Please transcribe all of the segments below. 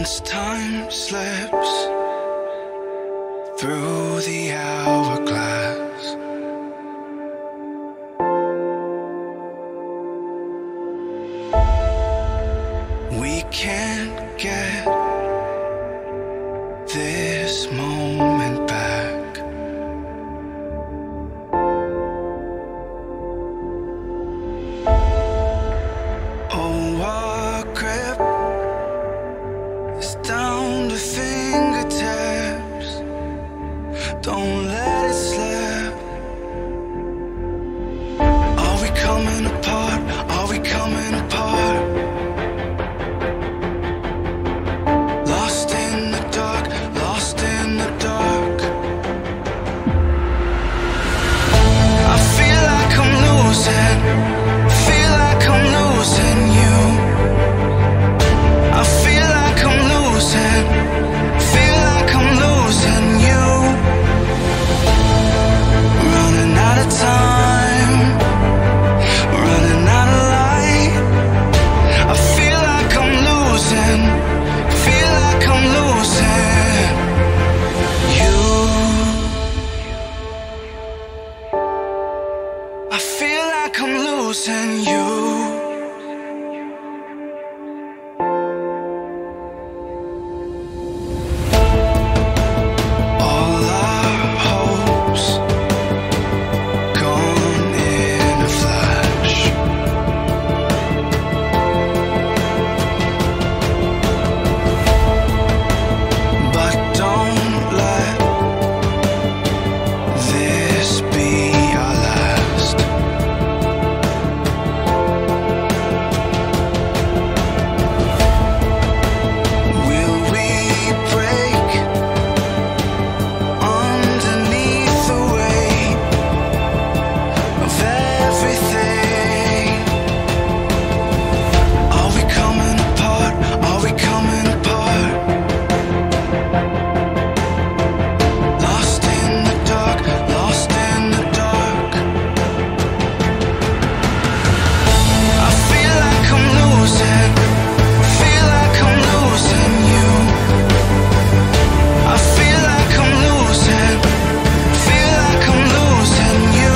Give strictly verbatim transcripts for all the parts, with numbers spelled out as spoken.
Once time slips through the hourglass, we can't get this moment back. Oh, our grip is down to fingertips. Don't let it slip. Are we coming apart? Are we coming apart? Lost in the dark, lost in the dark. I feel like I'm losing, feel like I'm losing you. I feel like I'm losing, feel like I'm losing you. Running out of time, running out of light. I feel like I'm losing, feel like I'm losing you. I feel like I'm losing you. All our hopes gone in a flash. But don't let this be our last. Will we break underneath the weight of everything? Are we coming apart? Are we coming apart? Lost in the dark, lost in the dark. I feel like I'm losing, feel like I'm losing you. I feel like I'm losing, feel like I'm losing you.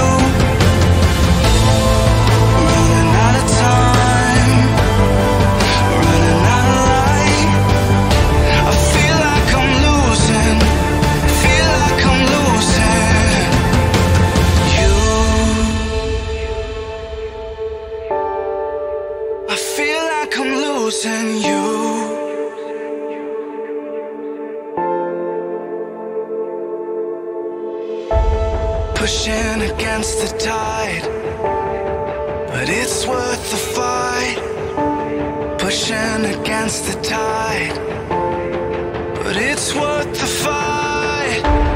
Running out of time, running out of light. I feel like I'm losing, feel like I'm losing you. I feel like I'm losing you. Pushing against the tide, but it's worth the fight. Pushing against the tide, but it's worth the fight.